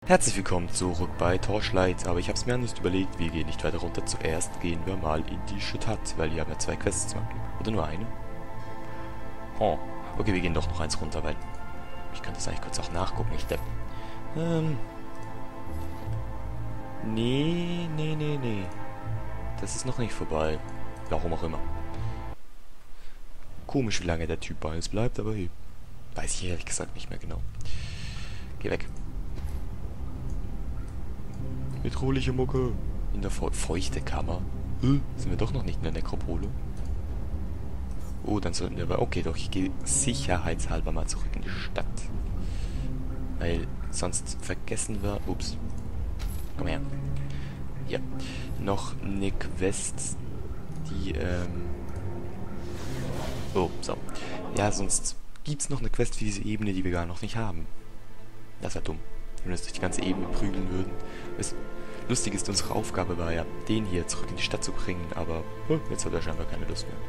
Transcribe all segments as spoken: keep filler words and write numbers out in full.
Herzlich willkommen zurück bei Torchlight, aber ich habe es mir anders überlegt, wir gehen nicht weiter runter. Zuerst gehen wir mal in die Stadt, weil hier haben wir zwei Quests zu machen. Oder nur eine? Oh, okay, wir gehen doch noch eins runter, weil ich könnte das eigentlich kurz auch nachgucken, ich depp. Ähm. Nee, nee, nee, nee. Das ist noch nicht vorbei. Warum auch immer. Komisch, wie lange der Typ bei uns bleibt, aber hey. Weiß ich ehrlich gesagt nicht mehr genau. Geh weg. Bedrohliche Mucke. In der Fe feuchte Kammer. Äh, sind wir doch noch nicht in der Nekropole? Oh, dann sollten wir aber... Okay, doch, ich gehe sicherheitshalber mal zurück in die Stadt. Weil sonst vergessen wir... Ups. Komm her. Hier. Noch eine Quest, die, ähm... Oh, so. Ja, sonst gibt's noch eine Quest für diese Ebene, die wir gar noch nicht haben. Das wäre dumm. Wenn wir uns durch die ganze Ebene prügeln würden. Das Lustige ist, unsere Aufgabe war ja, den hier zurück in die Stadt zu bringen, aber oh, jetzt hat er scheinbar keine Lust mehr.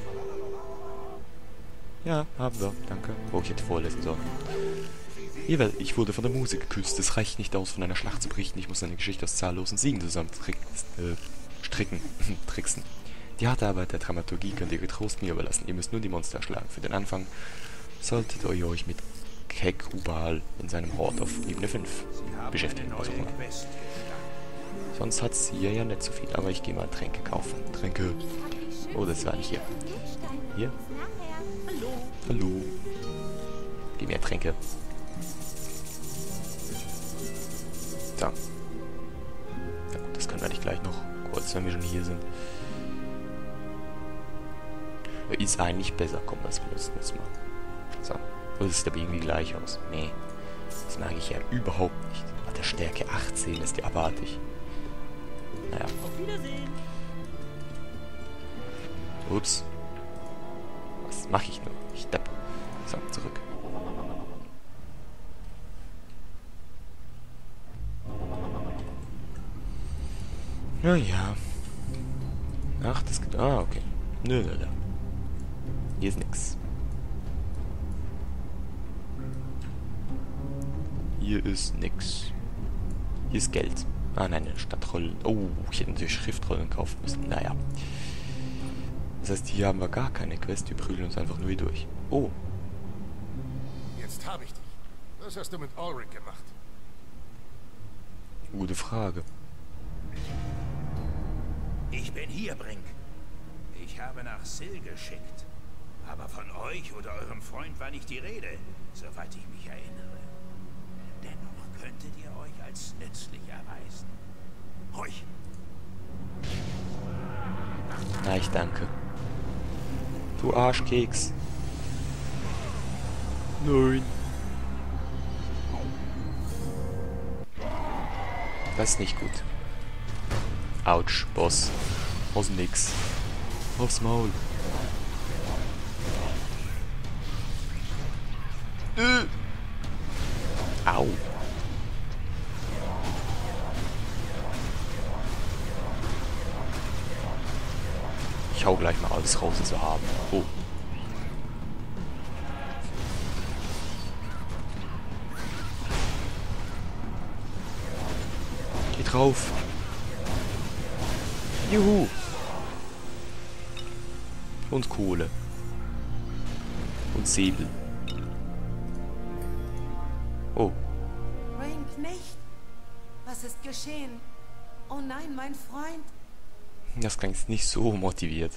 Ja, haben wir. Danke. Oh, ich hätte vorlesen sollen. Ich wurde von der Musik geküsst. Es reicht nicht aus, von einer Schlacht zu berichten. Ich muss eine Geschichte aus zahllosen Siegen zusammen äh, stricken, tricksen. Die harte Arbeit der Dramaturgie könnt ihr getrost mir überlassen. Ihr müsst nur die Monster erschlagen. Für den Anfang solltet ihr euch mit Kek-Ubal in seinem Hort auf Ebene fünf beschäftigen. Was auch immer. Sonst hat sie hier ja nicht so viel. Aber ich gehe mal Tränke kaufen. Tränke. Oh, das war nicht hier. Hier? Hallo. Gib mir Tränke. So. Na gut, das können wir nicht gleich noch. Kurz, wenn wir schon hier sind. Ist eigentlich besser. Komm, das benutzen wir jetzt mal. So. Oder sieht aber irgendwie gleich aus? Nee. Das mag ich ja überhaupt nicht. Ach, der Stärke achtzehn ist ja abartig. Naja. Auf Wiedersehen. Ups. Was mache ich nur? Ich depp. So, zurück. Ja, ja. Ach, das geht... Ah, okay. Nö, nö, nö. Hier ist nix. Hier ist nix. Hier ist Geld. Ah, nein, Stadtrollen. Oh, ich hätte natürlich Schriftrollen kaufen müssen. Naja. Das heißt, hier haben wir gar keine Quest. Wir prügeln uns einfach nur hier durch. Oh. Jetzt habe ich dich. Was hast du mit Ulrich gemacht? Gute Frage. Ich bin hier, Brink. Ich habe nach Sil geschickt. Aber von euch oder eurem Freund war nicht die Rede, soweit ich mich erinnere. Dennoch könntet ihr euch als nützlich erweisen. Euch. Na, ich danke. Du Arschkeks. Nein. Das ist nicht gut. Autsch, Boss. Aus nix. Aufs Maul. Äh. Au. Ich hau gleich mal alles raus, was wir haben. Oh. Geh drauf. Juhu. Und Kohle. Und Säbel. Oh. Brink, nicht. Was ist geschehen? Oh nein, mein Freund. Das klingt nicht so motiviert.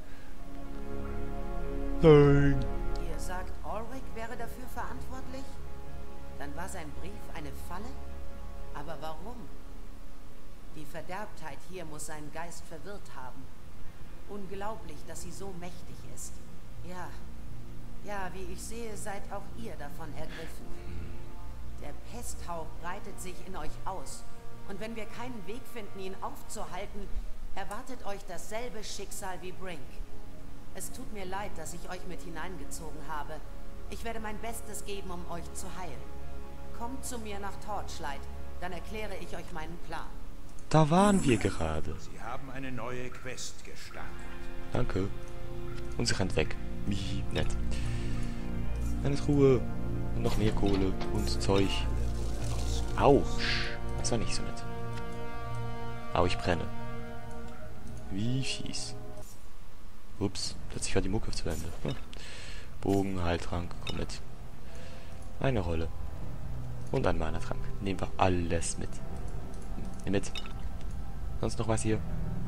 Nein. Ihr sagt, Ulrich wäre dafür verantwortlich? Dann war sein Brief eine Falle? Aber warum? Die Verderbtheit hier muss seinen Geist verwirrt haben. Unglaublich, dass sie so mächtig ist. Ja, ja, wie ich sehe, seid auch ihr davon ergriffen. Der Pesthauch breitet sich in euch aus. Und wenn wir keinen Weg finden, ihn aufzuhalten, erwartet euch dasselbe Schicksal wie Brink. Es tut mir leid, dass ich euch mit hineingezogen habe. Ich werde mein Bestes geben, um euch zu heilen. Kommt zu mir nach Torchlight, dann erkläre ich euch meinen Plan. Da waren wir gerade. Sie haben eine neue Quest gestartet. Danke. Und sie rennt weg. Wie nett. Eine Truhe. Und noch mehr Kohle und Zeug. Autsch. Das war nicht so nett. Au, ich brenne. Wie fies. Ups, plötzlich war die Mucke zu Ende. Hm. Bogen, Heiltrank, komm mit. Eine Rolle. Und ein Mana-Trank. Nehmen wir alles mit. Nimm mit. Sonst noch was hier?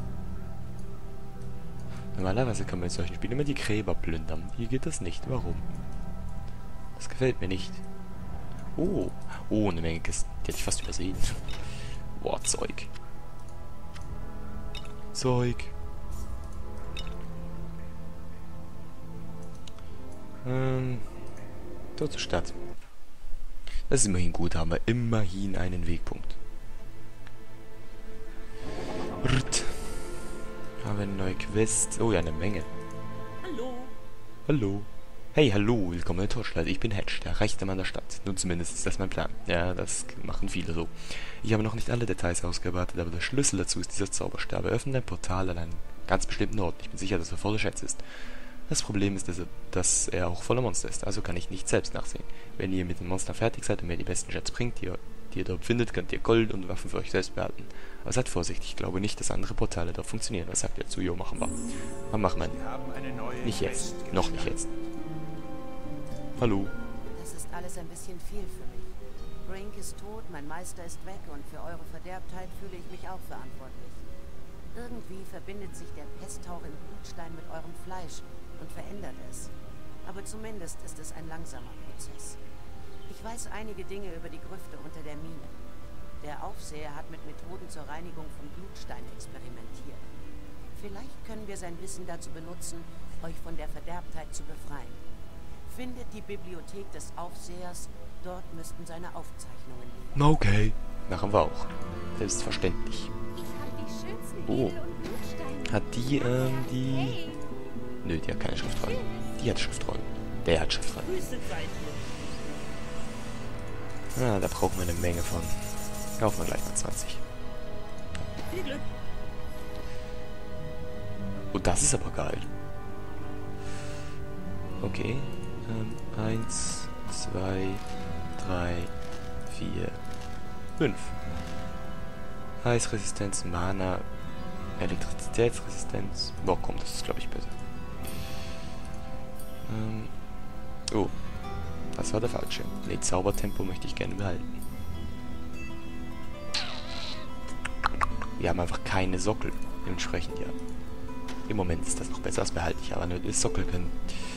Normalerweise kann man in solchen Spielen immer die Gräber plündern. Hier geht das nicht. Warum? Das gefällt mir nicht. Oh. Oh, eine Menge Kisten. Die hätte ich fast übersehen. Boah, Zeug. Zeug. Ähm. Dort zur Stadt. Das ist immerhin gut. Haben wir immerhin einen Wegpunkt. Rrt. Haben wir eine neue Quest. Oh ja, eine Menge. Hallo. Hallo. Hey, hallo, willkommen in Torchlight. Ich bin Hedge, der reichste Mann der Stadt. Nun zumindest ist das mein Plan. Ja, das machen viele so. Ich habe noch nicht alle Details ausgearbeitet, aber der Schlüssel dazu ist dieser Zauberstab. Er öffnet ein Portal an einen ganz bestimmten Ort. Ich bin sicher, dass er voller Schätze ist. Das Problem ist, dass er, dass er auch voller Monster ist, also kann ich nicht selbst nachsehen. Wenn ihr mit den Monstern fertig seid und mir die besten Schätze bringt, die ihr, die ihr dort findet, könnt ihr Gold und Waffen für euch selbst behalten. Aber seid vorsichtig, ich glaube nicht, dass andere Portale dort funktionieren. Was sagt ihr dazu? Jo, machen wir. Was machen wir? Wir haben eine neue Nicht jetzt. Quest Noch nicht jetzt. Hallo. Das ist alles ein bisschen viel für mich. Brink ist tot, mein Meister ist weg und für eure Verderbtheit fühle ich mich auch verantwortlich. Irgendwie verbindet sich der Pesthauch im Blutstein mit eurem Fleisch und verändert es. Aber zumindest ist es ein langsamer Prozess. Ich weiß einige Dinge über die Grüfte unter der Mine. Der Aufseher hat mit Methoden zur Reinigung von Blutstein experimentiert. Vielleicht können wir sein Wissen dazu benutzen, euch von der Verderbtheit zu befreien. Findet die Bibliothek des Aufsehers, dort müssten seine Aufzeichnungen liegen. Okay. Machen wir auch. Selbstverständlich. Ich habe die schönsten Oh. Edel- und Blutsteine. Hat die, ähm, die... Hey, Nö, die hat keine Schriftrolle. Die hat Schriftrolle. Der hat Schriftrolle. Grüße seid ihr. Ah, da brauchen wir eine Menge von. Kaufen wir gleich mal zwanzig. Viel Glück. Oh, das ist aber geil. Okay. Ähm, eins, zwei, drei, vier, fünf. Eisresistenz, Mana, Elektrizitätsresistenz. Boah, komm, das ist, glaube ich, besser. Ähm, oh. Das war der falsche. Ne, Zaubertempo möchte ich gerne behalten. Wir haben einfach keine Sockel. Dementsprechend, ja. Im Moment ist das noch besser, das behalte ich aber nur das Sockel können.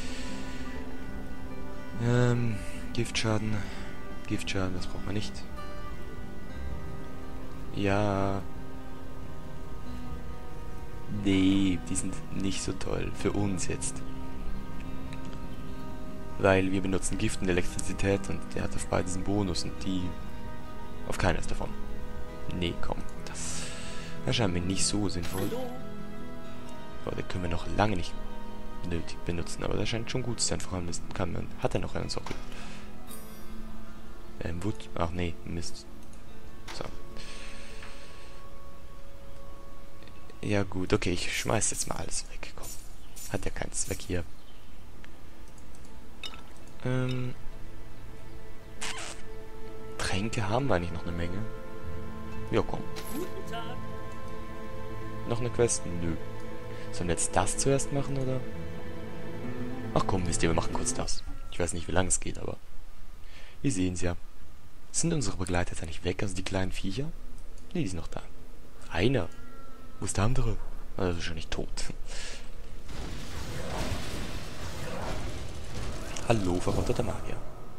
Ähm, Giftschaden. Giftschaden, das braucht man nicht. Ja. Nee, die sind nicht so toll. Für uns jetzt. Weil wir benutzen Gift und Elektrizität und der hat auf beides einen Bonus und die auf keines davon. Nee, komm. Das erscheint mir nicht so sinnvoll. Aber den können wir noch lange nicht nötig benutzen, aber das scheint schon gut zu sein. Vor allem ist, kann man, hat er noch einen Sockel. Ähm, Wood. Ach nee, Mist. So. Ja gut, okay, ich schmeiß jetzt mal alles weg. Komm. Hat ja keinen Zweck hier. Ähm. Tränke haben wir eigentlich noch eine Menge. Ja, komm. Guten Tag. Noch eine Quest? Nö. Sollen wir jetzt das zuerst machen, oder? Ach komm, wisst ihr, wir machen kurz das. Ich weiß nicht, wie lange es geht, aber... Wir sehen es ja. Sind unsere Begleiter jetzt eigentlich weg, also die kleinen Viecher? Ne, die sind noch da. Einer. Wo ist der andere? Ah, der ist wahrscheinlich tot. Hallo, verrotteter Magier.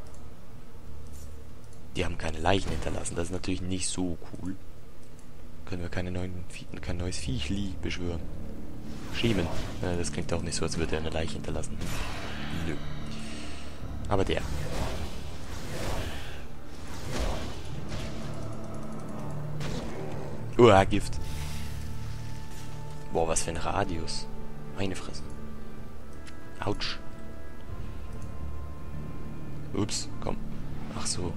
Die haben keine Leichen hinterlassen, das ist natürlich nicht so cool. Können wir keine neuen Vie kein neues Viechli beschwören. Schiemen. Äh, das klingt auch nicht so, als würde er eine Leiche hinterlassen. Nö. Aber der. Uah, Gift. Boah, was für ein Radius. Meine Fresse. Autsch. Ups, komm. Ach so.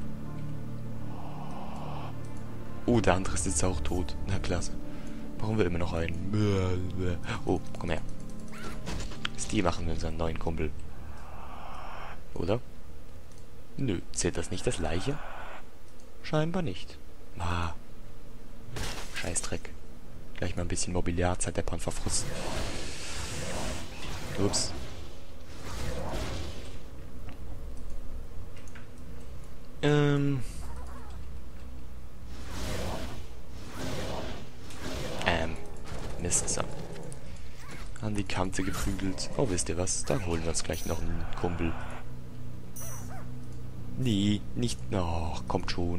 Oh, der andere ist jetzt auch tot. Na, klasse. Brauchen wir immer noch einen. Oh, komm her. Die machen wir unseren neuen Kumpel. Oder? Nö, zählt das nicht als Leiche? Scheinbar nicht. Ah. Scheißdreck. Gleich mal ein bisschen Mobiliarzeit der Pan verfrossen. Ups. Ähm. Ähm. Mist. So. An die Kante geprügelt. Oh, wisst ihr was? Dann holen wir uns gleich noch einen Kumpel. Nee, nicht... Oh, kommt schon.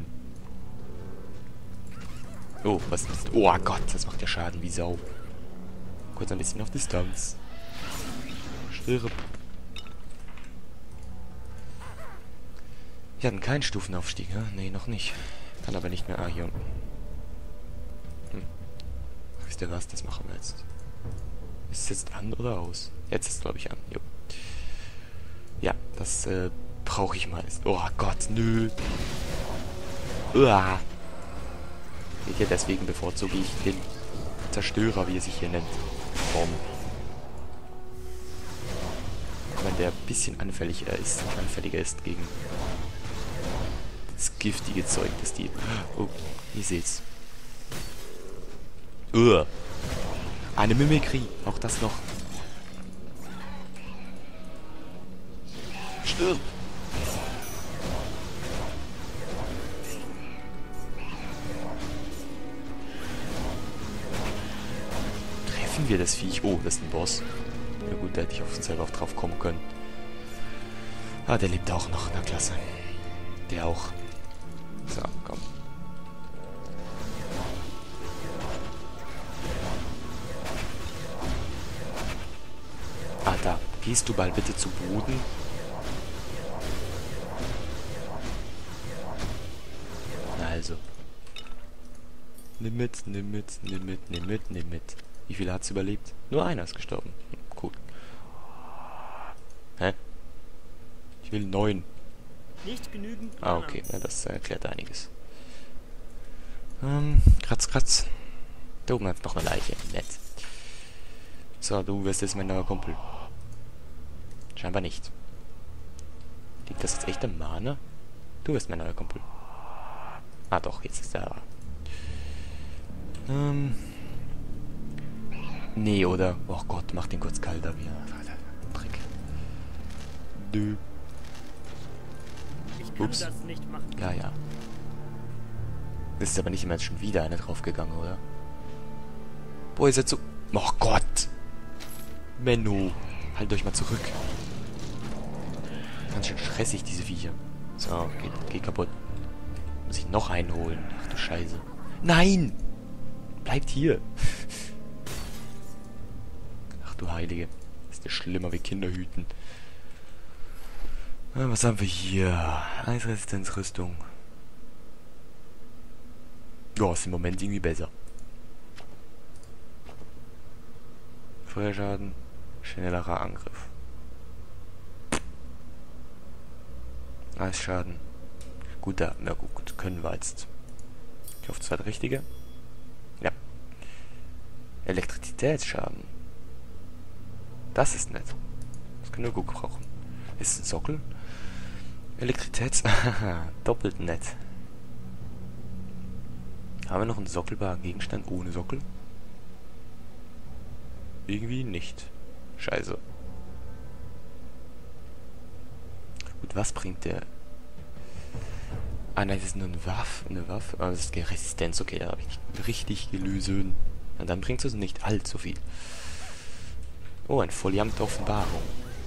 Oh, was ist... Oh Gott, das macht ja Schaden wie Sau. Kurz ein bisschen auf Distanz. Stirb. Wir hatten keinen Stufenaufstieg, ne? Nee, noch nicht. Kann aber nicht mehr... Ah, hier unten. Hm. Wisst ihr was? Das machen wir jetzt. Ist es jetzt an oder aus? Jetzt ist es, glaube ich, an. Jo. Ja, das äh, brauche ich meist. Oh Gott, nö. Uah. Seht ihr, deswegen bevorzuge ich den Zerstörer, wie er sich hier nennt. Bomb. Wenn der ein bisschen anfälliger ist, anfälliger ist gegen das giftige Zeug, das die... Oh, ihr seht's. Uah. Eine Mimikrie, auch das noch. Stirb! Treffen wir das Viech? Oh, das ist ein Boss. Ja gut, da hätte ich auf selber auch drauf kommen können. Ah, der lebt auch noch. Na klasse. Der auch. So, komm. Ah, da. Gehst du bald bitte zu Boden? Na also. Nimm mit, nimm mit, nimm mit, nimm mit, nimm mit. Wie viele hat's überlebt? Nur einer ist gestorben. Hm, cool. Hä? Ich will neun. Nicht genügend. Ah, okay. Ja, das erklärt einiges. Ähm, kratz, kratz. Da oben hat noch eine Leiche. Nett. So, du wirst jetzt mein neuer Kumpel. Scheinbar nicht. Liegt das jetzt echt am Mana? Du wirst mein neuer Kumpel. Ah doch, jetzt ist er da. Ähm. Nee, oder? Oh Gott, mach den kurz kalter wieder. Dreck. Dö. Ich kann Ups. das nicht machen. Ja, ja. Ist aber nicht immer schon wieder eine draufgegangen, oder? Boah, ist jetzt so... Oh Gott! Menno, halt euch mal zurück. Ganz schön stressig, diese Viecher. So, geht, geht kaputt. Muss ich noch einen holen? Ach du Scheiße. Nein! Bleibt hier. Ach du Heilige. Das ist ja schlimmer wie Kinderhüten. Ah, was haben wir hier? Eisresistenzrüstung. Ja, ist im Moment irgendwie besser. Feuerschaden. Schnellerer Angriff. Eisschaden. Gut, da, na gut, können wir jetzt. Ich hoffe, das war der richtige. Ja. Elektrizitätsschaden. Das ist nett. Das können wir gut brauchen. Ist ein Sockel? Elektrizitäts... doppelt nett. Haben wir noch einen sockelbaren Gegenstand ohne Sockel? Irgendwie nicht. Scheiße. Gut, was bringt der? Ah nein, das ist nur eine Waffe. Eine Waffe. Ah, das ist keine Resistenz. Okay, da habe ich nicht richtig gelösen. Und dann bringt es nicht allzu viel. Oh, ein Foliant der Offenbarung.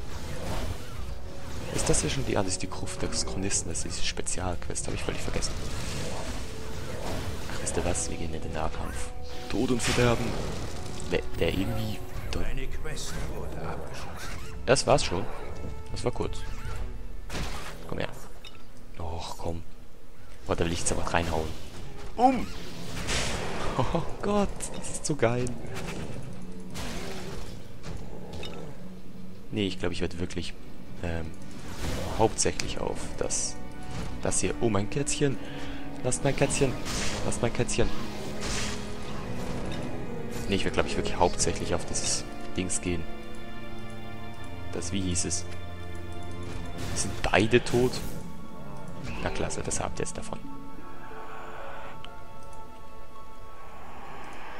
Ist das ja schon die... Ah, das ist die Gruft des Chronisten. Das ist diese Spezialquest. Habe ich völlig vergessen. Ach, wisst ihr was? Wir gehen in den Nahkampf. Tod und Verderben. Der, der irgendwie... Eine Quest wurde abgeschlossen. Das war's schon. Das war kurz. Komm her. Och, komm. Boah, da will ich jetzt aber reinhauen. Um! Oh Gott, das ist so geil. Nee, ich glaube, ich werde wirklich ähm, hauptsächlich auf das, das hier... Oh, mein Kätzchen. Lasst mein Kätzchen. Lasst mein Kätzchen. Nee, ich werde, glaube ich, wirklich hauptsächlich auf dieses Dings gehen. Das, wie hieß es? Sind beide tot? Na klasse, das habt ihr jetzt davon.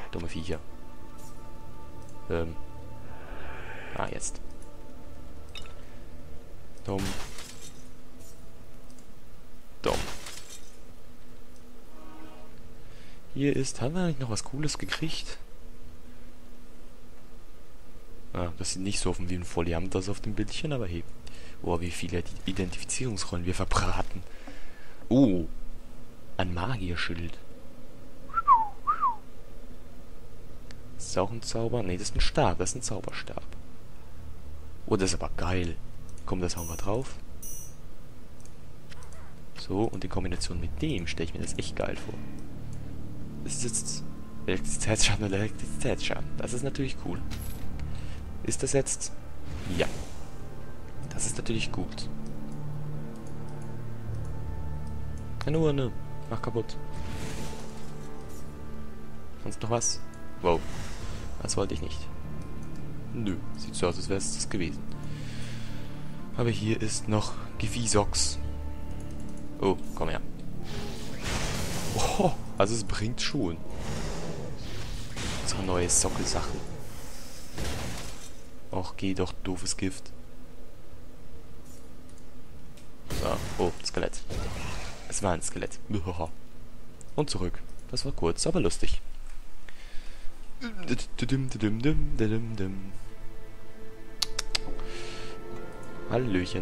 dumme Viecher. Ähm. Ah, jetzt. Dumm. Dumm. Hier ist... Haben wir eigentlich noch was Cooles gekriegt? Ah, das sieht nicht so offen wie ein Foliant das auf dem Bildchen, aber hey. Oh, wie viele Identifizierungsrollen wir verbraten. Oh. Ein Magierschild. Ist das auch ein Zauber? Ne, das ist ein Stab. Das ist ein Zauberstab. Oh, das ist aber geil. Komm, das hauen wir drauf. So, und in Kombination mit dem stelle ich mir das echt geil vor. Das ist jetzt Elektrizitätsschaden oder Elektrizitätsschaden. Das ist natürlich cool. Ist das jetzt? Ja. Das ist natürlich gut. Eine Urne. Mach kaputt. Sonst noch was? Wow. Das wollte ich nicht. Nö. Sieht so aus, als wäre es das gewesen. Aber hier ist noch Gewiesox. Oh, komm her. Oh, also es bringt schon. Unsere neue Sockelsache. Och, geh doch, doofes Gift. So, oh, Skelett. Es war ein Skelett. Und zurück. Das war kurz, aber lustig. Hallöchen.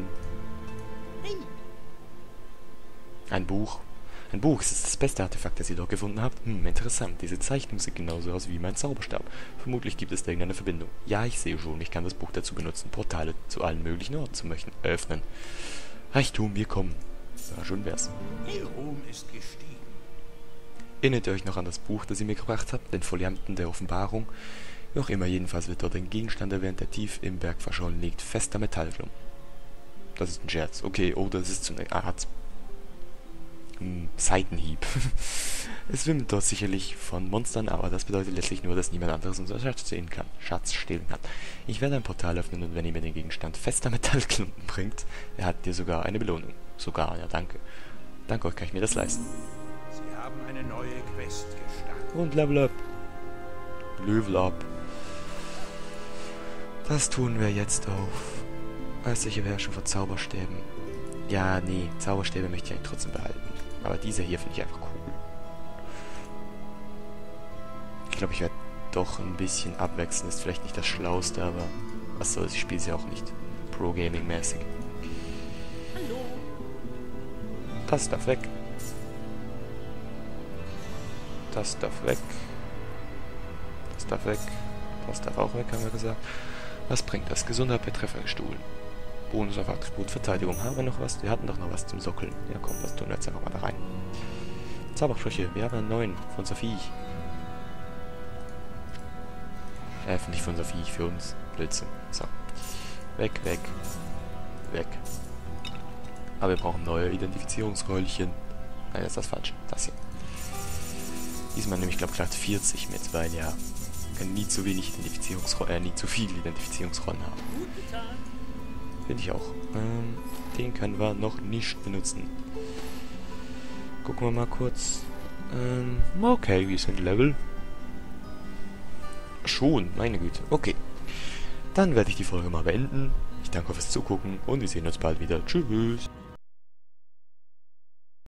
Ein Buch. Ein Buch, ist das beste Artefakt, das ihr dort gefunden habt? Hm, interessant. Diese Zeichnung sieht genauso aus wie mein Zauberstab. Vermutlich gibt es da irgendeine Verbindung. Ja, ich sehe schon, ich kann das Buch dazu benutzen, Portale zu allen möglichen Orten zu möchten, öffnen. Reichtum, wir kommen. Ja, schön wär's. Ihr Ruhm ist gestiegen. Erinnert ihr euch noch an das Buch, das ihr mir gebracht habt? Den Folianten der Offenbarung? Wie auch immer, jedenfalls wird dort ein Gegenstand erwähnt, der tief im Berg verschollen liegt. Fester Metallklumpen. Das ist ein Scherz. Okay, oh, das ist so eine Art... Seitenhieb. Es wimmelt dort sicherlich von Monstern, aber das bedeutet letztlich nur, dass niemand anderes unseren Schatz stehlen kann. Schatz stehlen kann. Ich werde ein Portal öffnen und wenn ihr mir den Gegenstand fester Metallklumpen bringt, erhaltet ihr sogar eine Belohnung. Sogar, ja danke. Danke euch, kann ich mir das leisten. Sie haben eine neue Quest gestartet. Und Level up. Level up. Das tun wir jetzt auf. Äußerliche Beherrschung von Zauberstäben. Ja, nee, Zauberstäbe möchte ich eigentlich trotzdem behalten. Aber diese hier finde ich einfach cool. Ich glaube, ich werde doch ein bisschen abwechseln. Ist vielleicht nicht das Schlauste, aber was soll's, ich spiele sie auch nicht Pro-Gaming-mäßig. Hallo. Das darf weg. Das darf weg. Das darf weg. Das darf auch weg, haben wir gesagt. Was bringt das? Gesundheit bei Treffer gestohlen. Bonus auf Attribut Verteidigung. Haben wir noch was? Wir hatten doch noch was zum Sockeln. Ja komm, das tun wir jetzt einfach mal da rein. Zaubersprüche. Wir haben einen neuen von unser Viech. Äh, nicht von unser Viech, für uns. Blödsinn. So. Weg, weg. Weg. Aber wir brauchen neue Identifizierungsröllchen. Nein, das ist das falsche. Das hier. Diesmal nehme ich, glaube ich, gleich vierzig mit, weil ja, kann nie zu wenig Identifizierungsrollen, äh, nie zu viele Identifizierungsrollen haben. Gut getan. Finde ich auch. Ähm, den können wir noch nicht benutzen. Gucken wir mal kurz. Ähm, okay, wir sind Level. Schon, meine Güte. Okay. Dann werde ich die Folge mal beenden. Ich danke fürs Zugucken und wir sehen uns bald wieder. Tschüss.